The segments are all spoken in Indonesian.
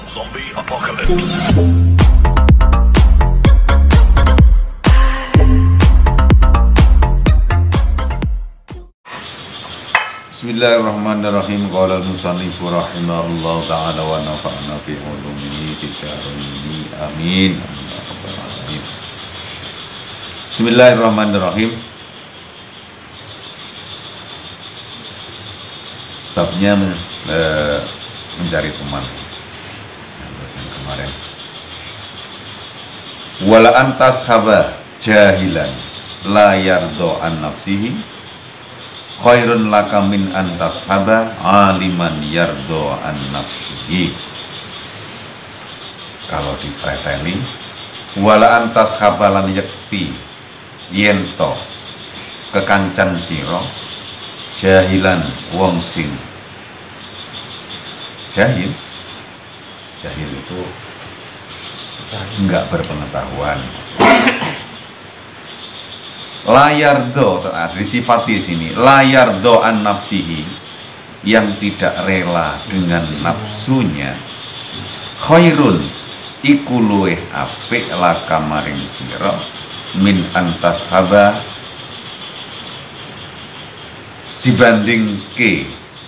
Zombie Apocalypse. Bismillahirrahmanirrahim. Qala al-musannifu rahimahullahu ta'ala wa nafa'na fi ulumihi fid dharain. Amin. Bismillahirrahmanirrahim. Babnya mencari teman. Yang kemarin. Wala antas haba jahilan la yardo an nafsihi khairun laka min antas haba aliman yardo an nafsihi. Kalau dipreteli wala antas haba lan yakti yento kekancan siro jahilan wong sing jahil itu enggak berpengetahuan. Layardo disifati sini layardo an nafsihi, yang tidak rela dengan nafsunya, khairun iku luweh apik laka maring sira min antas haba dibanding ke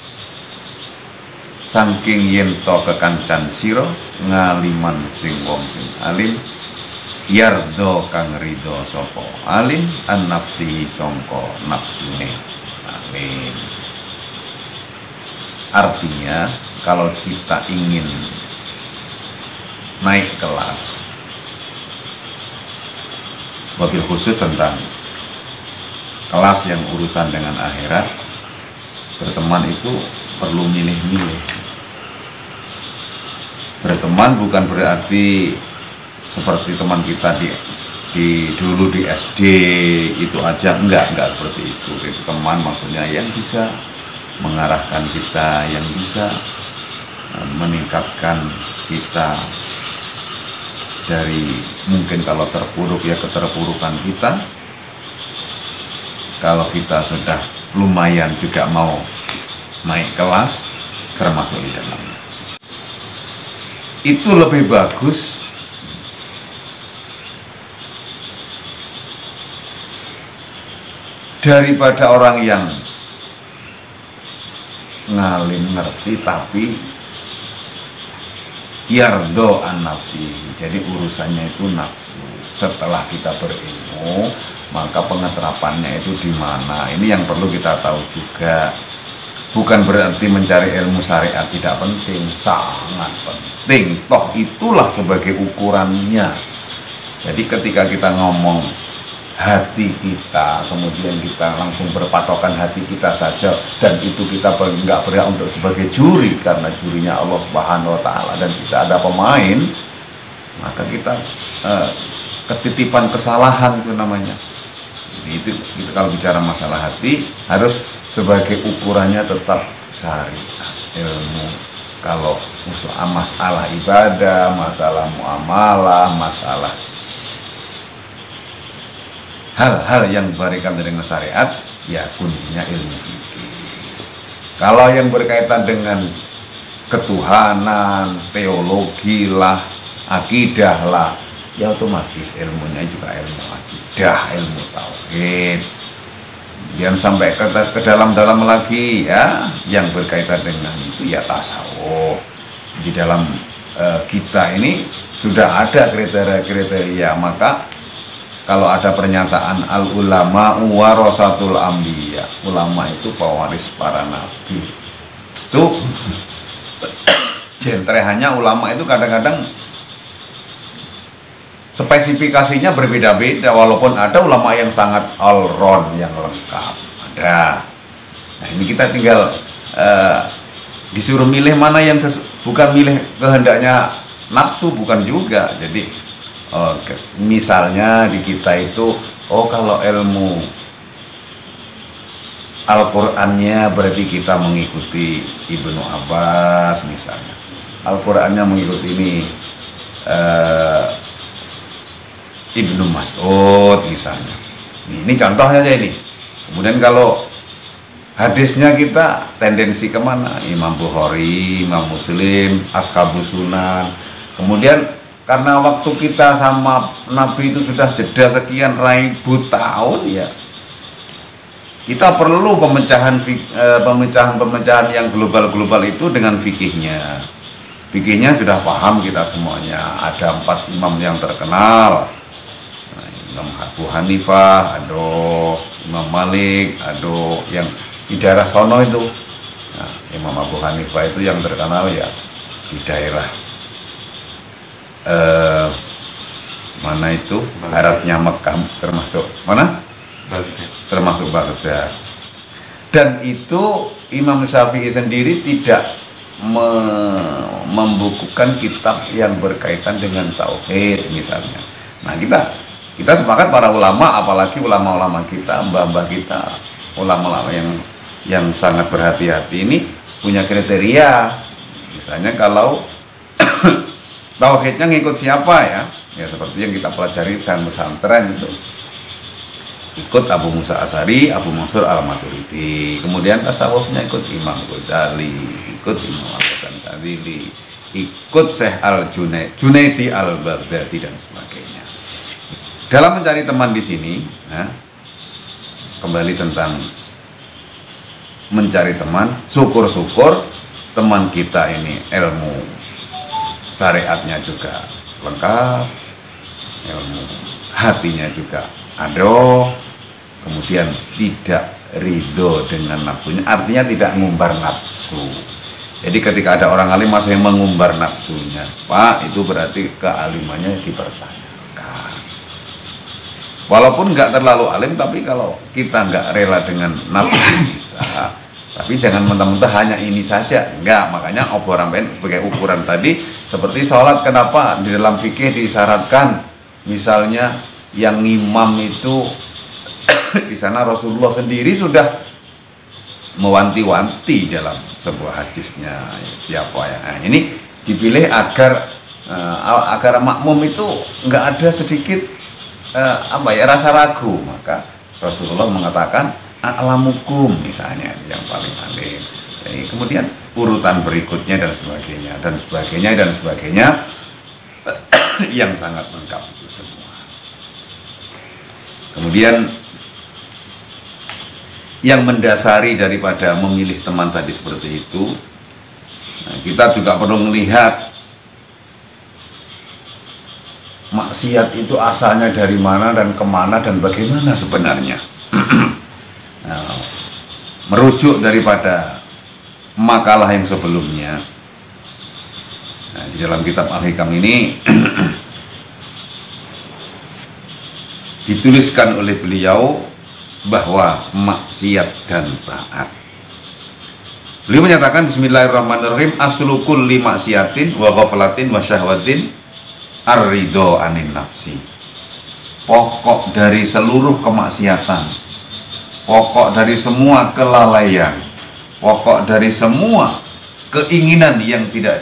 saking yento kekancan sira ngaliman sing wong sing alim yardo kang ridho sapa alim an nafsi sangka nafsune alim. Artinya kalau kita ingin naik kelas, wabil khusus tentang kelas yang urusan dengan akhirat, berteman itu perlu milih-milih. Berteman bukan berarti seperti teman kita dulu di SD itu aja, enggak seperti itu. Itu teman maksudnya yang bisa mengarahkan kita, yang bisa meningkatkan kita dari mungkin kalau terpuruk ya keterpurukan kita. Kalau kita sudah lumayan juga mau naik kelas, termasuk di dalamnya. Itu lebih bagus daripada orang yang ngalim ngerti tapi yardo an nafsi. Jadi urusannya itu nafsu. Setelah kita berilmu, maka pengeterapannya itu di mana? Ini yang perlu kita tahu juga. Bukan berarti mencari ilmu syariat tidak penting, sangat penting. Toh itulah sebagai ukurannya. Jadi ketika kita ngomong hati kita, kemudian kita langsung berpatokan hati kita saja, dan itu kita nggak berhak untuk sebagai juri, karena jurinya Allah Subhanahu Wa Taala dan kita ada pemain, maka kita ketitipan kesalahan itu namanya. Itu kalau bicara masalah hati harus sebagai ukurannya tetap syariat, ilmu. Kalau masalah ibadah, masalah muamalah, masalah hal-hal yang berkaitan dengan syariat, ya kuncinya ilmu fikih. Kalau yang berkaitan dengan ketuhanan, teologi lah, akidah lah, ya otomatis ilmunya juga ilmu akidah, ilmu tauhid. Jangan sampai ke dalam-dalam lagi ya, yang berkaitan dengan itu ya tasawuf. Di dalam kita ini sudah ada kriteria-kriteria, maka kalau ada pernyataan al ulama warasatul anbiya, ulama itu pewaris para nabi. Itu jentrehannya ulama itu kadang-kadang spesifikasinya berbeda-beda, walaupun ada ulama yang sangat all round, yang lengkap, ada. Nah ini kita tinggal disuruh milih mana yang bukan milih kehendaknya nafsu, bukan juga. Jadi misalnya di kita itu, kalau ilmu Al-Qur'annya berarti kita mengikuti Ibnu Abbas misalnya. Al-Qur'annya mengikuti ini Ibnu Mas'ud misalnya. Ini contohnya aja ini. Kemudian kalau hadisnya kita tendensi kemana? Imam Bukhari, Imam Muslim, Ashabus Sunan. Kemudian karena waktu kita sama Nabi itu sudah jeda sekian ribu tahun ya, kita perlu pemecahan yang global itu dengan fikihnya. Fikihnya sudah paham kita semuanya. Ada 4 imam yang terkenal. Nah, Imam Abu Hanifah, ada Imam Malik, ada yang di daerah sono itu. Nah, Imam Abu Hanifah itu yang terkenal ya di daerah mana itu baratnya Mekah, termasuk mana? Termasuk Baghdad. Dan itu Imam Syafi'i sendiri tidak membukukan kitab yang berkaitan dengan tauhid misalnya. Nah, kita sepakat para ulama, apalagi ulama-ulama kita, mbah-mbah kita, ulama-ulama yang sangat berhati-hati ini punya kriteria. Misalnya kalau tauhidnya ngikut siapa ya? Ya seperti yang kita pelajari pesantren itu. Ikut Abu Musa Asy'ari, Abu Mansur Al-Maturidi. Kemudian tasawufnya ikut Imam Ghazali, ikut Imam Al-Hasan Syadzili, ikut Syekh Junaidi Al-Baghdadi dan sebagainya. Dalam mencari teman di sini, nah, kembali tentang mencari teman, syukur-syukur teman kita ini ilmu syariatnya juga lengkap, ilmu hatinya juga ada, kemudian tidak ridho dengan nafsunya, artinya tidak ngumbar nafsu. Jadi ketika ada orang alim masih mengumbar nafsunya, Pak, itu berarti kealimannya dipertanyakan. Walaupun nggak terlalu alim, tapi kalau kita nggak rela dengan nafsu kita, tapi jangan mentah-mentah hanya ini saja, enggak. Makanya obrolan sebagai ukuran tadi, seperti sholat, kenapa di dalam fikih disyaratkan misalnya yang imam itu di sana Rasulullah sendiri sudah mewanti-wanti dalam sebuah hadisnya siapa ya. Nah, ini dipilih agar makmum itu nggak ada sedikit rasa ragu. Maka Rasulullah mengatakan a'lamukum misalnya yang paling alim. Jadi, kemudian urutan berikutnya dan sebagainya yang sangat lengkap itu semua. Kemudian yang mendasari daripada memilih teman tadi seperti itu, nah, kita juga perlu melihat maksiat itu asalnya dari mana dan kemana dan bagaimana sebenarnya. Nah, merujuk daripada makalah yang sebelumnya, nah, di dalam kitab Al-Hikam ini dituliskan oleh beliau bahwa maksiat dan taat. Beliau menyatakan bismillahirrahmanirrahim, aslu kulli maksiatin wa ghaflatin wa syahwatin ar-ridho anin nafsi. Pokok dari seluruh kemaksiatan, pokok dari semua kelalaian, pokok dari semua keinginan yang tidak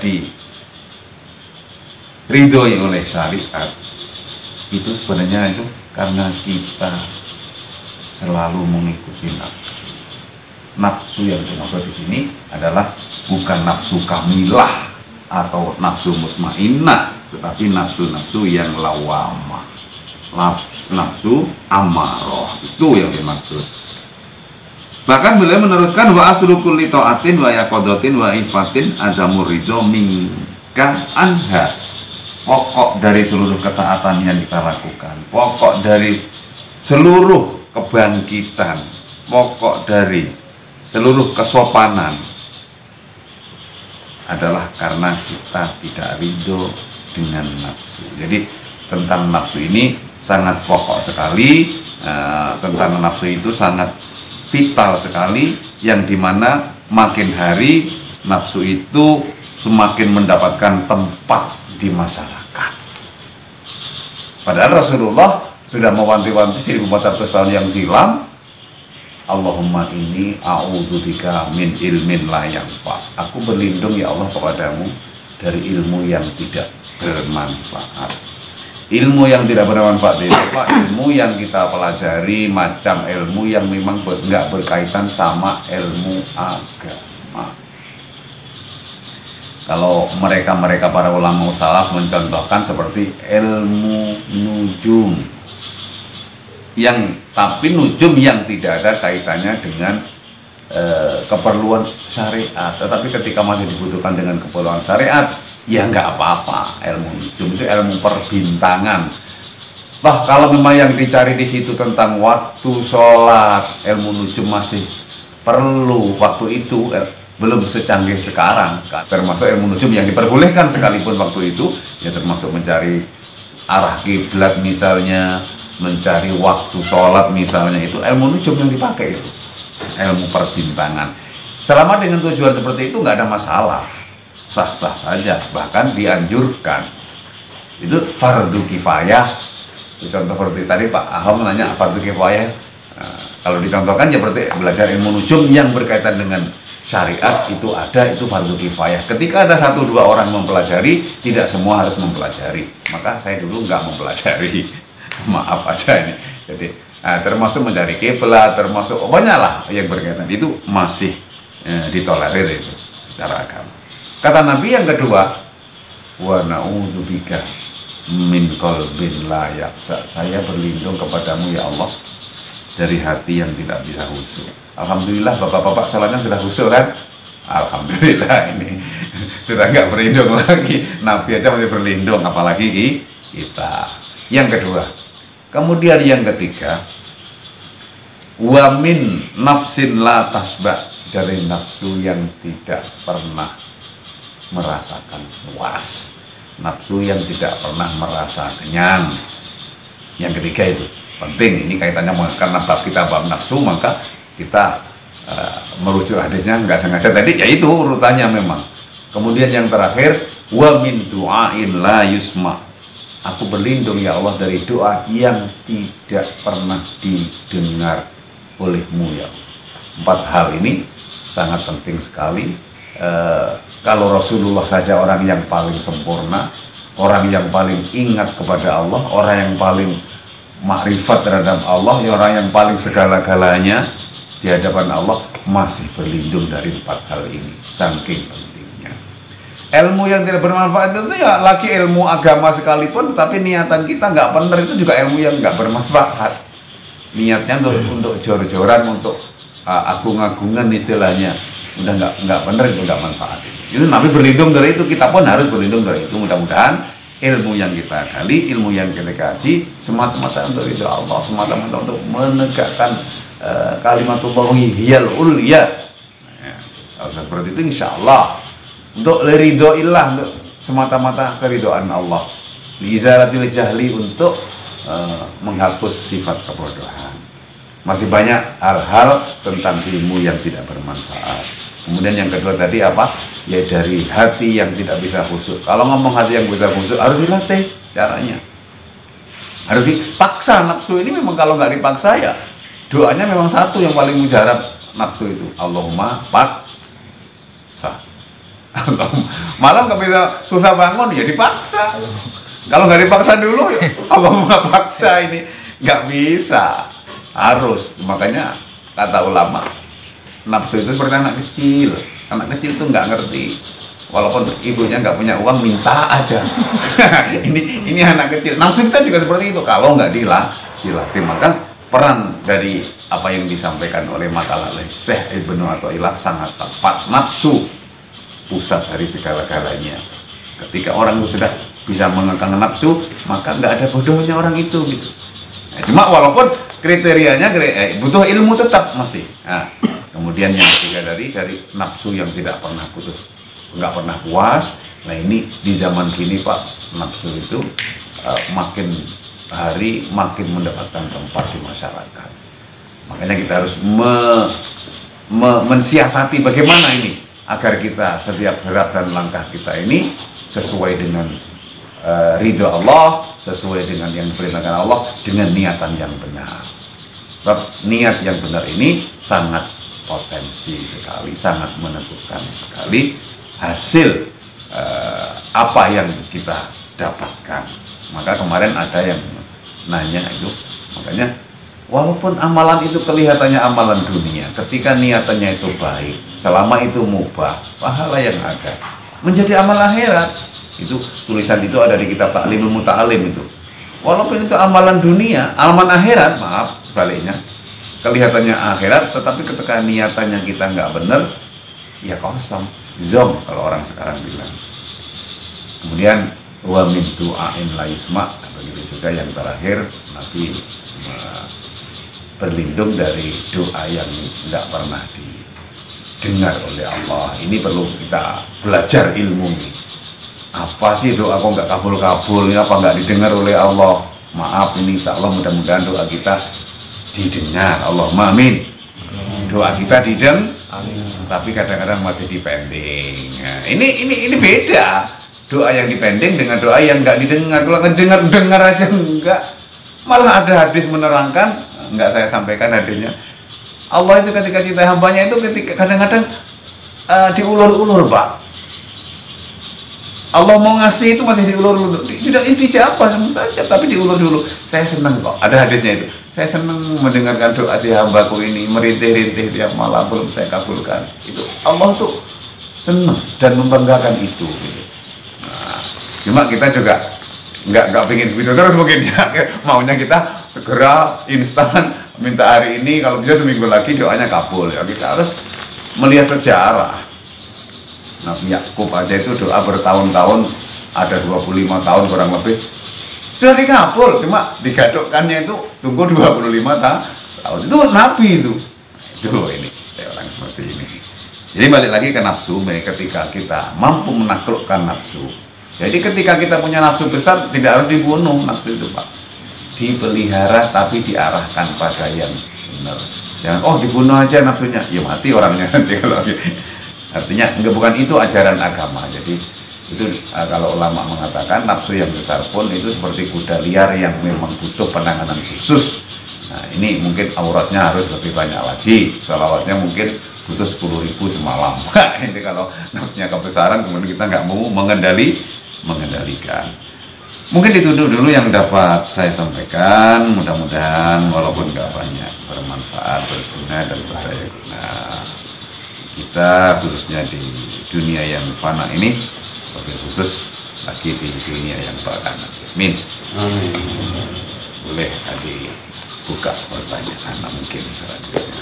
diridhoi oleh syariat, itu sebenarnya itu karena kita selalu mengikuti nafsu. Nafsu yang dimaksud di sini adalah bukan nafsu kamilah atau nafsu mutmainnah, tetapi nafsu-nafsu yang lawamah, nafsu amarah, itu yang dimaksud. Bahkan beliau meneruskan wa aslu kulli taatin wa yaqadatin wa ifatin adamur ridho minka anha. Pokok dari seluruh ketaatan yang kita lakukan, pokok dari seluruh kebangkitan, pokok dari seluruh kesopanan adalah karena kita tidak ridho dengan nafsu. Jadi tentang nafsu ini sangat pokok sekali, tentang nafsu itu sangat vital sekali, yang dimana makin hari nafsu itu semakin mendapatkan tempat di masyarakat. Padahal Rasulullah sudah mewanti-wanti 1400 tahun yang silam, Allahumma inni a'udzubika min ilmin la yanfa. Aku berlindung ya Allah kepadamu dari ilmu yang tidak bermanfaat. Ilmu yang tidak bermanfaat itu apa? Ilmu yang kita pelajari macam ilmu yang memang nggak berkaitan sama ilmu agama. Kalau mereka para ulama salaf mencontohkan seperti ilmu nujum, tapi nujum yang tidak ada kaitannya dengan keperluan syariat, tetapi ketika masih dibutuhkan dengan keperluan syariat, ya nggak apa-apa. Ilmu nujum itu ilmu perbintangan. Toh kalau memang yang dicari di situ tentang waktu sholat, ilmu nujum masih perlu waktu itu, belum secanggih sekarang. Termasuk ilmu nujum yang diperbolehkan sekalipun waktu itu, ya termasuk mencari arah kiblat misalnya, mencari waktu sholat misalnya, itu ilmu nujum yang dipakai itu, ilmu perbintangan. Selama dengan tujuan seperti itu nggak ada masalah, sah-sah saja, bahkan dianjurkan. Itu fardu kifayah. Contoh seperti tadi Pak Ahom nanya fardu kifayah. Nah, kalau dicontohkan ya berarti belajar ilmu nujum yang berkaitan dengan syariat itu fardu kifayah. Ketika ada 1-2 orang mempelajari, tidak semua harus mempelajari. Maka saya dulu nggak mempelajari. Maaf aja ini. Jadi termasuk mencari kiblat, termasuk banyak lah yang berkaitan itu masih ditolerir itu secara agama. Kata Nabi yang kedua, wa na'udzubika min qalbin la yakhsha. Saya berlindung kepadamu ya Allah dari hati yang tidak bisa khusyuk. Alhamdulillah bapak-bapak salatnya sudah khusyuk kan? Alhamdulillah ini sudah nggak berlindung lagi. Nabi aja masih berlindung, apalagi kita. Yang kedua, kemudian yang ketiga, wa min nafsin la tasba, dari nafsu yang tidak pernah merasakan puas, nafsu yang tidak pernah merasa kenyang. Yang ketiga itu penting, ini kaitannya karena bab kita bab nafsu, maka kita merujuk hadisnya nggak sengaja tadi, yaitu urutannya memang. Kemudian yang terakhir, wa min du'ain la yusma, aku berlindung ya Allah dari doa yang tidak pernah didengar olehmu ya Allah. 4 hal ini sangat penting sekali. Kalau Rasulullah saja orang yang paling sempurna, orang yang paling ingat kepada Allah, orang yang paling makrifat terhadap Allah, orang yang paling segala-galanya di hadapan Allah, masih berlindung dari 4 hal ini. Saking pentingnya. Ilmu yang tidak bermanfaat itu ya lagi ilmu agama sekalipun, tetapi niatan kita nggak benar, itu juga ilmu yang nggak bermanfaat. Niatnya untuk jor-joran, untuk agung-agungan istilahnya, udah nggak benar, itu nggak manfaat. Itu Nabi berlindung dari itu, kita pun harus berlindung dari itu. Mudah-mudahan ilmu yang kita gali, ilmu yang kita kaji, semata-mata untuk ridho Allah, semata-mata untuk menegakkan kalimatullah hiyal ulya. Kalau seperti itu insya Allah untuk ridho ilah, untuk semata-mata keridhaan Allah, lizaratil jahli, untuk menghapus sifat kebodohan. Masih banyak hal-hal tentang ilmu yang tidak bermanfaat. Kemudian yang kedua tadi apa? Ya dari hati yang tidak bisa khusyuk. Kalau ngomong hati yang bisa khusyuk harus dilatih caranya. Harus dipaksa. Nafsu ini memang kalau nggak dipaksa ya doanya memang satu yang paling mujarab nafsu itu. Allahumma paksa. Malam nggak bisa susah bangun ya dipaksa. Kalau nggak dipaksa dulu ya Allahumma paksa, ini nggak bisa. Harus. Makanya kata ulama, nafsu itu seperti anak kecil. Anak kecil itu nggak ngerti, walaupun ibunya nggak punya uang minta aja. ini anak kecil. Nafsu kita juga seperti itu kalau nggak dilatih. Maka peran dari apa yang disampaikan oleh makalah oleh Syekh Ibnu Athaillah sangat tepat. Nafsu pusat dari segala-galanya. Ketika orang itu sudah bisa mengekang nafsu, maka nggak ada bodohnya orang itu gitu. Nah, cuma walaupun kriterianya butuh ilmu tetap masih. Nah, kemudian yang ketiga dari nafsu yang tidak pernah putus, nggak pernah puas. Nah ini di zaman kini Pak, nafsu itu makin hari makin mendapatkan tempat di masyarakat. Makanya kita harus mensiasati bagaimana ini agar kita setiap gerak dan langkah kita ini sesuai dengan ridho Allah, sesuai dengan yang diperintahkan Allah, dengan niatan yang benar. Sebab niat yang benar ini sangat potensi sekali, sangat menentukan sekali hasil apa yang kita dapatkan. Maka kemarin ada yang nanya itu, makanya walaupun amalan itu kelihatannya amalan dunia, ketika niatannya itu baik, selama itu mubah, pahala yang ada menjadi amal akhirat. Itu tulisan itu ada di kitab Ta'limul Muta'alim itu. Walaupun itu amalan dunia, amalan akhirat, maaf sebaliknya, kelihatannya akhirat, tetapi ketika niatannya kita nggak benar, ya kosong, zom kalau orang sekarang bilang. Kemudian wa min du'ain la yusma, begitu juga yang terakhir, Nabi berlindung dari doa yang tidak pernah didengar oleh Allah. Ini perlu kita belajar ilmu ini. Apa sih doa kok nggak kabul-kabul, ini apa nggak didengar oleh Allah? Maaf, ini insya Allah mudah-mudahan doa kita didengar. Allahumma amin. Doa kita didengar, tapi kadang-kadang masih dipending. Nah, ini beda. Doa yang dipending dengan doa yang nggak didengar. Kalau dengar aja enggak. Malah ada hadis menerangkan, nggak saya sampaikan hadisnya. Allah itu ketika cinta hambanya itu ketika kadang-kadang diulur-ulur, Pak. Allah mau ngasih itu masih diulur-ulur. Sudah istijabah mustajab, tapi diulur dulu. Saya senang kok. Ada hadisnya itu. Saya senang mendengarkan doa si hambaku ini merintih-rintih tiap malam belum saya kabulkan. Itu Allah tuh senang dan membanggakan itu. Gitu. Nah, cuma kita juga nggak pingin begitu terus mungkin ya. Maunya kita segera instan minta hari ini, kalau bisa seminggu lagi doanya kabul. Ya kita harus melihat sejarah. Nabi Yakub aja itu doa bertahun-tahun, ada 25 tahun kurang lebih sudah dikabul, cuma digadukkannya itu tunggu 25 tahun. Itu Nabi itu ini orang seperti ini. Jadi balik lagi ke nafsu, ketika kita mampu menaklukkan nafsu. Jadi ketika kita punya nafsu besar, tidak harus dibunuh nafsu itu, Pak. Dipelihara tapi diarahkan pada yang benar. Jangan dibunuh aja nafsunya, ya mati orangnya nanti kalau artinya bukan itu ajaran agama. Jadi itu kalau ulama mengatakan nafsu yang besar pun itu seperti kuda liar yang memang butuh penanganan khusus. Nah ini mungkin auratnya harus lebih banyak lagi, sholawatnya mungkin butuh 10.000 semalam. Ini kalau nafsunya kebesaran kemudian kita nggak mau mengendalikan. Mungkin itu dulu yang dapat saya sampaikan. Mudah-mudahan walaupun nggak banyak bermanfaat, berguna dan berdaya guna. Kita khususnya di dunia yang fana ini, lebih khusus lagi di dunia yang bakal. Amin. Boleh tadi buka pertanyaan mungkin selanjutnya.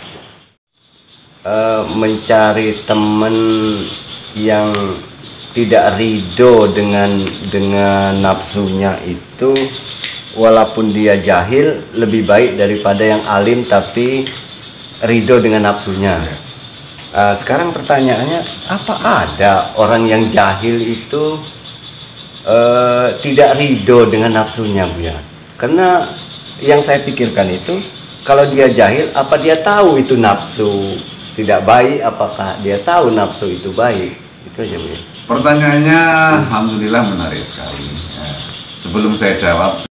Mencari teman yang tidak ridho dengan nafsunya itu, walaupun dia jahil, lebih baik daripada yang alim tapi ridho dengan nafsunya. Sekarang pertanyaannya, apa ada orang yang jahil itu tidak ridho dengan nafsunya, Bu ya? Karena yang saya pikirkan itu, kalau dia jahil, apa dia tahu itu nafsu tidak baik? Apakah dia tahu nafsu itu baik? Itu aja, Bu ya. Pertanyaannya alhamdulillah menarik sekali. Sebelum saya jawab,